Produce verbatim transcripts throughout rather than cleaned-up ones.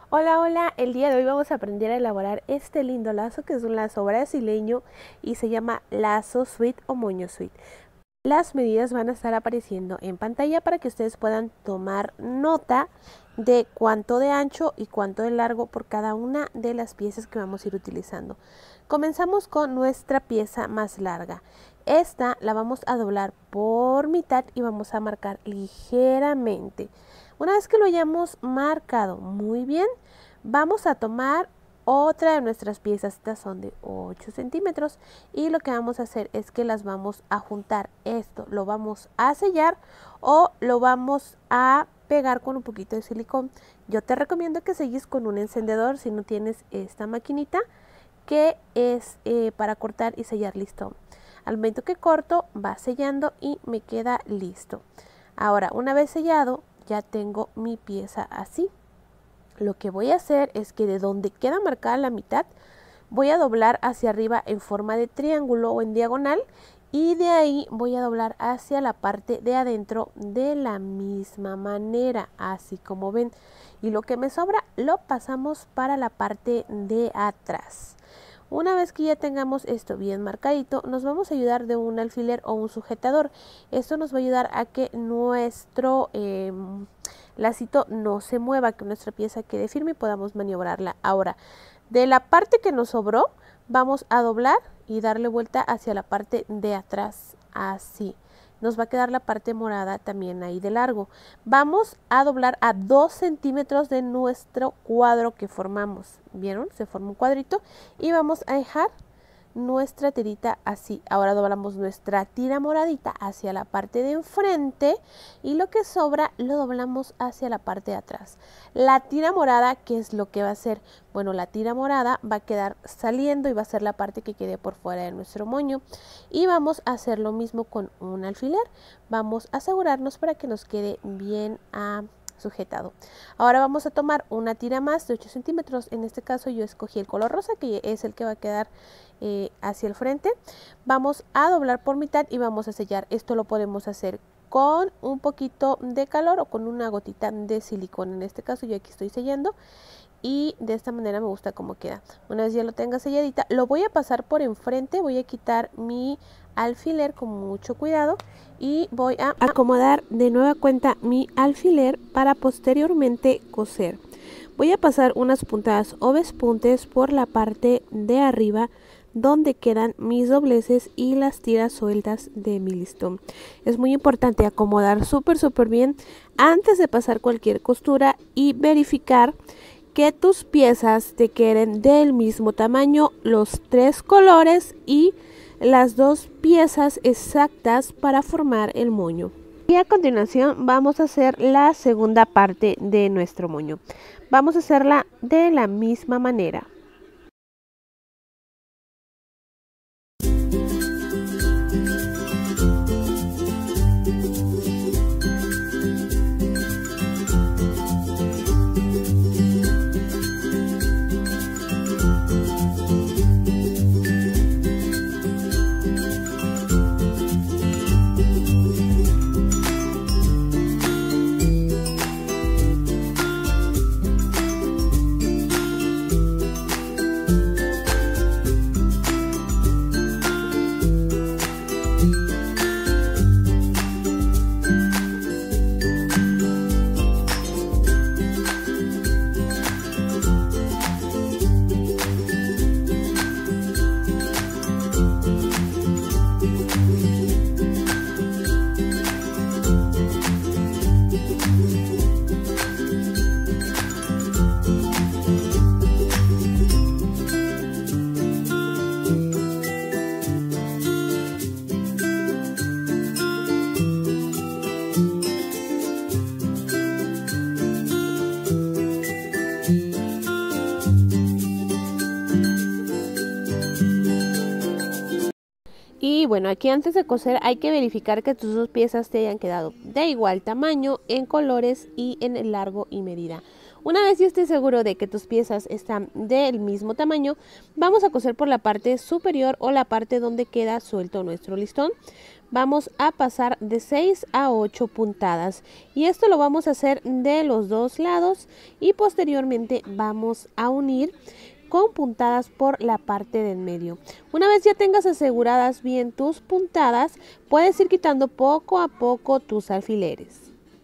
Hola, hola, el día de hoy vamos a aprender a elaborar este lindo lazo que es un lazo brasileño y se llama lazo suite o moño suite. Las medidas van a estar apareciendo en pantalla para que ustedes puedan tomar nota de cuánto de ancho y cuánto de largo por cada una de las piezas que vamos a ir utilizando. Comenzamos con nuestra pieza más larga. Esta la vamos a doblar por mitad y vamos a marcar ligeramente. Una vez que lo hayamos marcado muy bien, vamos a tomar otra de nuestras piezas. Estas son de ocho centímetros y lo que vamos a hacer es que las vamos a juntar. Esto lo vamos a sellar o lo vamos a pegar con un poquito de silicón. Yo te recomiendo que selles con un encendedor si no tienes esta maquinita que es eh, para cortar y sellar listón. Al momento que corto va sellando y me queda listo. Ahora, una vez sellado, ya tengo mi pieza así. Lo que voy a hacer es que de donde queda marcada la mitad, voy a doblar hacia arriba en forma de triángulo o en diagonal y de ahí voy a doblar hacia la parte de adentro de la misma manera, así como ven. Y lo que me sobra lo pasamos para la parte de atrás. Una vez que ya tengamos esto bien marcadito, nos vamos a ayudar de un alfiler o un sujetador. Esto nos va a ayudar a que nuestro eh, lacito no se mueva, que nuestra pieza quede firme y podamos maniobrarla. Ahora, de la parte que nos sobró, vamos a doblar y darle vuelta hacia la parte de atrás, así. Nos va a quedar la parte morada también ahí de largo. Vamos a doblar a dos centímetros de nuestro cuadro que formamos. ¿Vieron? Se forma un cuadrito y vamos a dejar nuestra tirita así. Ahora doblamos nuestra tira moradita hacia la parte de enfrente y lo que sobra lo doblamos hacia la parte de atrás. La tira morada, ¿qué es lo que va a hacer? Bueno, la tira morada va a quedar saliendo y va a ser la parte que quede por fuera de nuestro moño. Y vamos a hacer lo mismo con un alfiler. Vamos a asegurarnos para que nos quede bien a sujetado. Ahora vamos a tomar una tira más de ocho centímetros. En este caso yo escogí el color rosa, que es el que va a quedar eh, hacia el frente. Vamos a doblar por mitad y vamos a sellar. Esto lo podemos hacer con un poquito de calor o con una gotita de silicón. En este caso yo aquí estoy sellando y de esta manera me gusta cómo queda. Una vez ya lo tenga selladita, lo voy a pasar por enfrente. Voy a quitar mi alfiler con mucho cuidado y voy a acomodar de nueva cuenta mi alfiler para posteriormente coser. Voy a pasar unas puntadas o vespuntes por la parte de arriba donde quedan mis dobleces y las tiras sueltas de mi listón. Es muy importante acomodar súper súper bien antes de pasar cualquier costura y verificar que tus piezas te queden del mismo tamaño, los tres colores y las dos piezas exactas para formar el moño. Y a continuación vamos a hacer la segunda parte de nuestro moño. Vamos a hacerla de la misma manera. Y bueno, aquí antes de coser hay que verificar que tus dos piezas te hayan quedado de igual tamaño en colores y en el largo y medida. Una vez ya estés seguro de que tus piezas están del mismo tamaño, vamos a coser por la parte superior o la parte donde queda suelto nuestro listón. Vamos a pasar de seis a ocho puntadas y esto lo vamos a hacer de los dos lados y posteriormente vamos a unir con puntadas por la parte del medio. Una vez ya tengas aseguradas bien tus puntadas, puedes ir quitando poco a poco tus alfileres.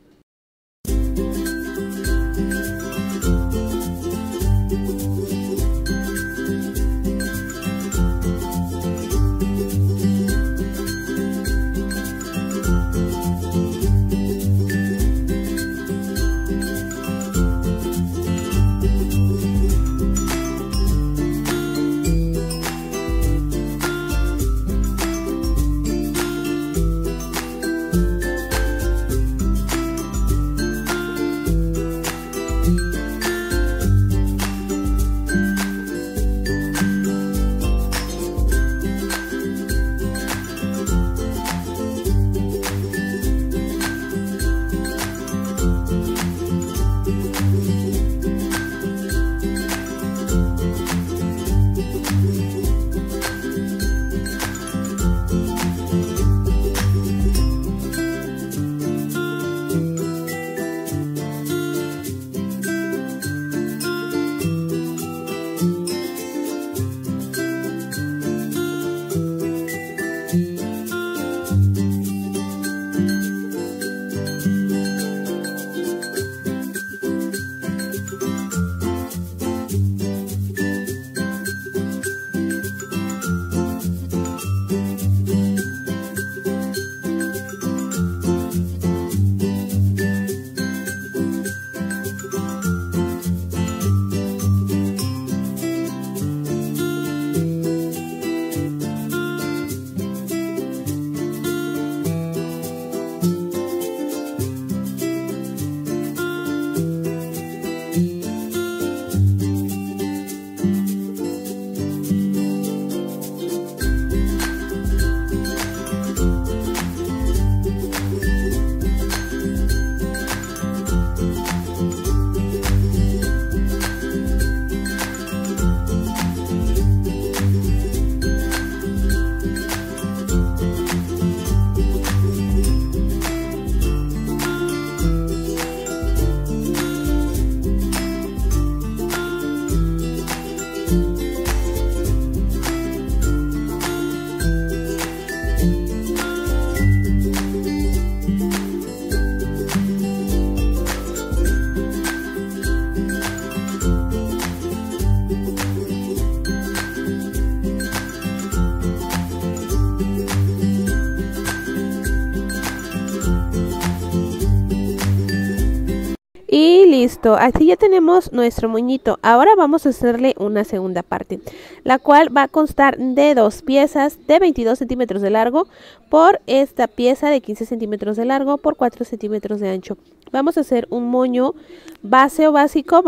Y listo, así ya tenemos nuestro moñito. Ahora vamos a hacerle una segunda parte, la cual va a constar de dos piezas de veintidós centímetros de largo por esta pieza de quince centímetros de largo por cuatro centímetros de ancho. Vamos a hacer un moño base o básico.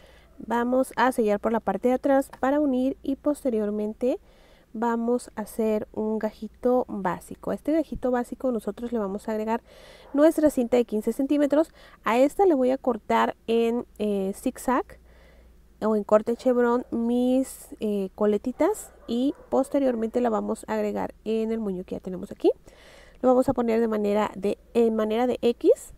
Vamos a sellar por la parte de atrás para unir y posteriormente vamos a hacer un gajito básico. A este gajito básico nosotros le vamos a agregar nuestra cinta de quince centímetros. A esta le voy a cortar en eh, zigzag o en corte chevron mis eh, coletitas y posteriormente la vamos a agregar en el moño que ya tenemos aquí. Lo vamos a poner de manera de, en manera de X.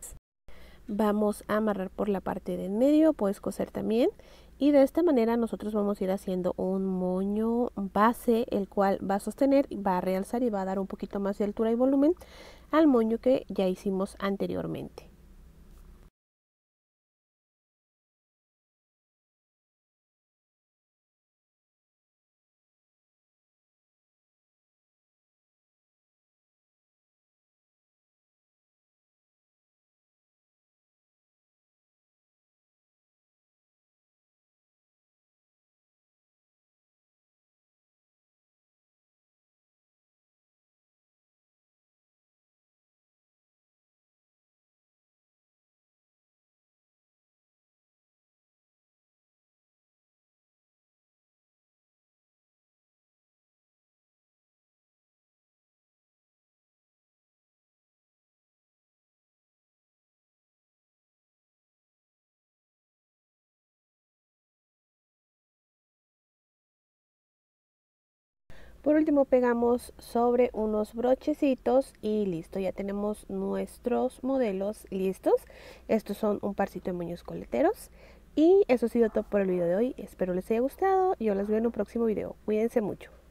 Vamos a amarrar por la parte del medio, puedes coser también. Y de esta manera nosotros vamos a ir haciendo un moño base, el cual va a sostener, va a realzar y va a dar un poquito más de altura y volumen al moño que ya hicimos anteriormente. Por último pegamos sobre unos brochecitos y listo, ya tenemos nuestros modelos listos. Estos son un parcito de moños coleteros. Y eso ha sido todo por el video de hoy. Espero les haya gustado. Yo los veo en un próximo video. Cuídense mucho.